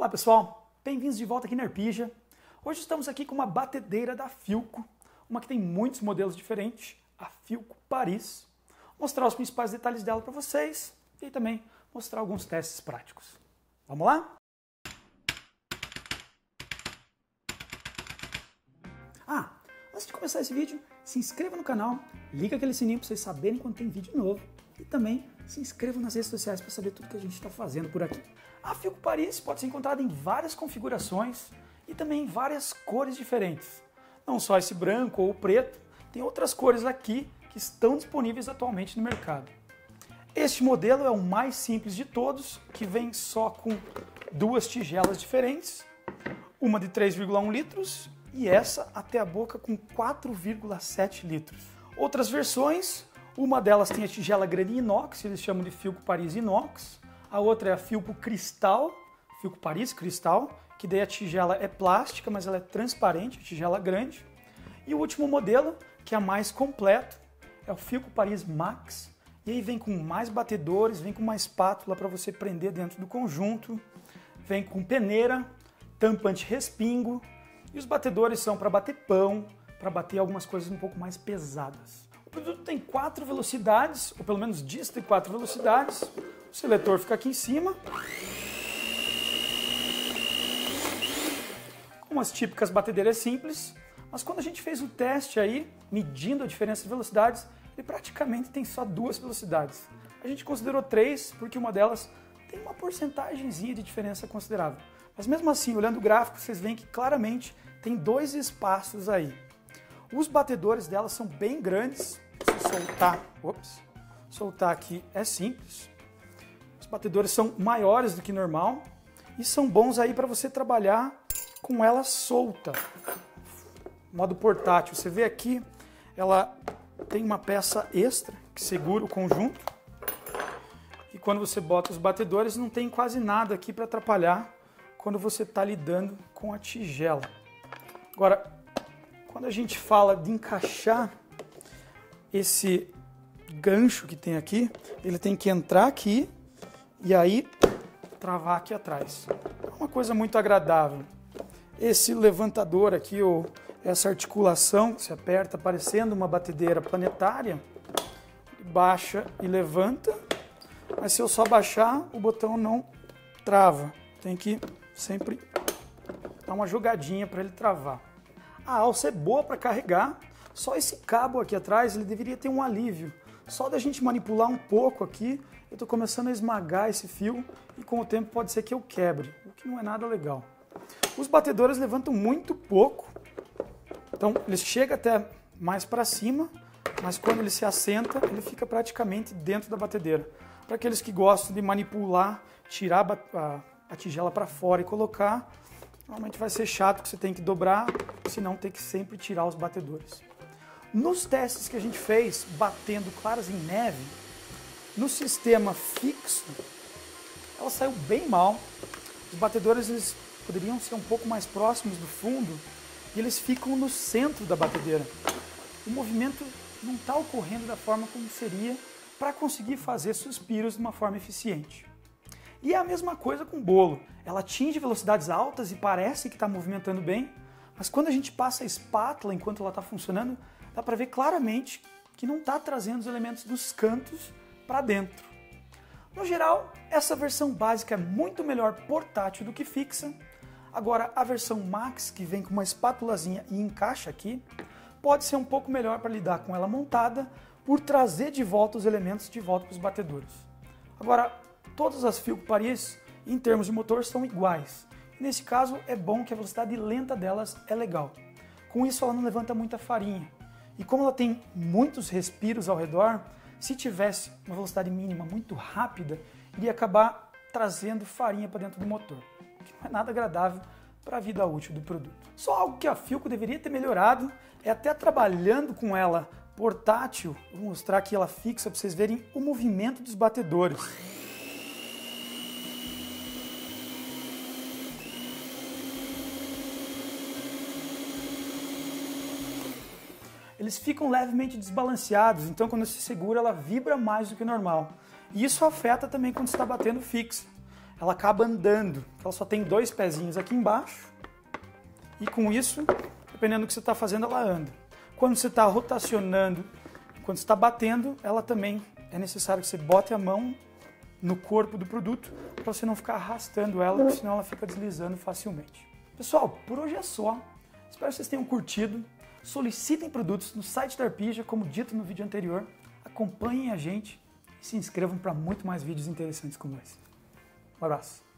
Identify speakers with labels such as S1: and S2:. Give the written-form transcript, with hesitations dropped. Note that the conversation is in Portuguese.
S1: Olá pessoal, bem-vindos de volta aqui na Arpija. Hoje estamos aqui com uma batedeira da Philco, uma que tem muitos modelos diferentes, a Philco Paris. Vou mostrar os principais detalhes dela para vocês e também mostrar alguns testes práticos. Vamos lá? Antes de começar esse vídeo, se inscreva no canal, liga aquele sininho para vocês saberem quando tem vídeo novo e também se inscreva nas redes sociais para saber tudo que a gente está fazendo por aqui. A Philco Paris pode ser encontrada em várias configurações e também em várias cores diferentes. Não só esse branco ou preto, tem outras cores aqui que estão disponíveis atualmente no mercado. Este modelo é o mais simples de todos, que vem só com duas tigelas diferentes, uma de 3,1 litros e essa até a boca com 4,7 litros. Outras versões, uma delas tem a tigela granny inox, eles chamam de Philco Paris inox, a outra é a Philco Cristal, Philco Paris Cristal, que daí a tigela é plástica, mas ela é transparente, a tigela grande. E o último modelo, que é a mais completo, é o Philco Paris Max, e aí vem com mais batedores, vem com uma espátula para você prender dentro do conjunto, vem com peneira, tampa anti-respingo, e os batedores são para bater pão, para bater algumas coisas um pouco mais pesadas. O produto tem 4 velocidades, ou pelo menos diz que tem 4 velocidades. O seletor fica aqui em cima. Como as típicas batedeiras simples, mas quando a gente fez o teste aí, medindo a diferença de velocidades, ele praticamente tem só 2 velocidades. A gente considerou 3 porque uma delas tem uma porcentagemzinha de diferença considerável. Mas mesmo assim, olhando o gráfico, vocês veem que claramente tem 2 espaços aí. Os batedores delas são bem grandes. Se soltar aqui é simples. Os batedores são maiores do que normal e são bons aí para você trabalhar com ela solta. Modo portátil. Você vê aqui, ela tem uma peça extra que segura o conjunto. E quando você bota os batedores, não tem quase nada aqui para atrapalhar quando você está lidando com a tigela. Agora, quando a gente fala de encaixar esse gancho que tem aqui, ele tem que entrar aqui e aí travar aqui atrás. É uma coisa muito agradável. Esse levantador aqui, ou essa articulação que se aperta parecendo uma batedeira planetária, baixa e levanta, mas se eu só baixar, o botão não trava. Tem que sempre dar uma jogadinha para ele travar. A alça é boa para carregar, só esse cabo aqui atrás ele deveria ter um alívio. Só da gente manipular um pouco aqui, eu estou começando a esmagar esse fio e com o tempo pode ser que eu quebre, o que não é nada legal. Os batedores levantam muito pouco, então ele chega até mais para cima, mas quando ele se assenta, ele fica praticamente dentro da batedeira. Para aqueles que gostam de manipular, tirar a tigela para fora e colocar, normalmente vai ser chato que você tem que dobrar, senão tem que sempre tirar os batedores. Nos testes que a gente fez, batendo claras em neve, no sistema fixo, ela saiu bem mal. Os batedores eles poderiam ser um pouco mais próximos do fundo e eles ficam no centro da batedeira. O movimento não está ocorrendo da forma como seria para conseguir fazer suspiros de uma forma eficiente. E é a mesma coisa com o bolo. Ela atinge velocidades altas e parece que está movimentando bem, mas quando a gente passa a espátula enquanto ela está funcionando, dá para ver claramente que não está trazendo os elementos dos cantos para dentro. No geral, essa versão básica é muito melhor portátil do que fixa. Agora, a versão Max, que vem com uma espátulazinha e encaixa aqui, pode ser um pouco melhor para lidar com ela montada, por trazer de volta os elementos de volta para os batedores. Agora, todas as Philco Paris, em termos de motor, são iguais. Nesse caso, é bom que a velocidade lenta delas é legal. Com isso, ela não levanta muita farinha. E como ela tem muitos respiros ao redor, se tivesse uma velocidade mínima muito rápida, iria acabar trazendo farinha para dentro do motor, o que não é nada agradável para a vida útil do produto. Só algo que a Philco deveria ter melhorado é até trabalhando com ela portátil, vou mostrar aqui ela fixa para vocês verem o movimento dos batedores. Eles ficam levemente desbalanceados, então quando se segura ela vibra mais do que o normal. E isso afeta também quando você está batendo fixa. ela acaba andando. Ela só tem 2 pezinhos aqui embaixo e com isso, dependendo do que você está fazendo, ela anda. Quando você está rotacionando, quando você está batendo, ela também é necessário que você bote a mão no corpo do produto para você não ficar arrastando ela, porque senão ela fica deslizando facilmente. Pessoal, por hoje é só. Espero que vocês tenham curtido. Solicitem produtos no site da Arpija, como dito no vídeo anterior. Acompanhem a gente e se inscrevam para muito mais vídeos interessantes como esse. Um abraço.